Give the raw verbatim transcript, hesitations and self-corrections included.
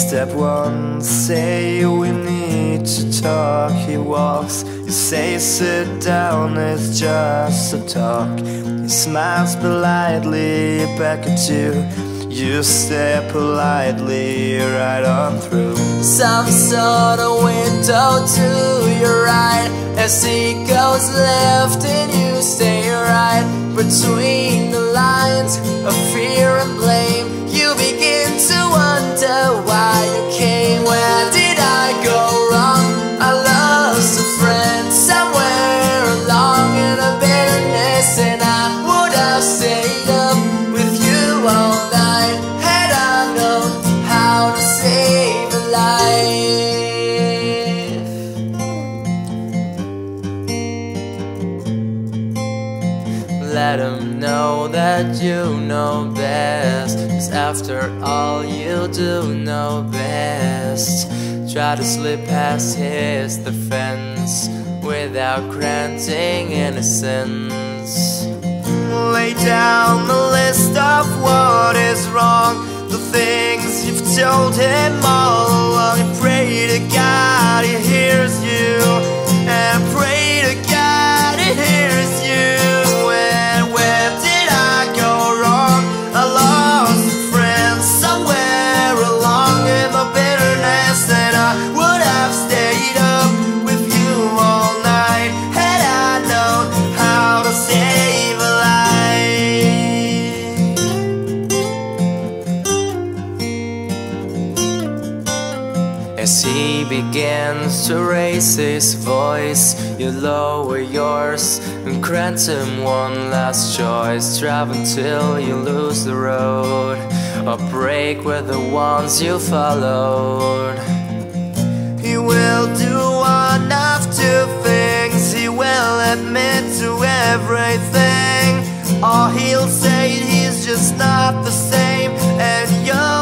Step one, say we need to talk. He walks, you say sit down, it's just a talk. He smiles politely back at you. You stare politely right on through some sort of window to your right. As he goes left and you stay right. Between the lines of fear and blame, you begin to wonder why you came. Where did I go wrong? I lost a friend somewhere along in a bitterness, and I would have stayed up with you all night had I known how to save a life. Let him know that you know best, 'cause after all you do know best. Try to slip past his defense without granting innocence. Lay down the list of what is wrong, the things you've told him all along, and pray to God he hears you, and pray to God he hears you. And where did I go wrong? I lost a friend somewhere along in the bitterness, and I would have stayed up with you all night had I known how to save a life. As he begins to raise his voice, you lower yours and grant him one last choice. Drive until you lose the road, or break with the ones you followed. He will do one of two things. He will admit to everything, or he'll say he's just not the same, and you're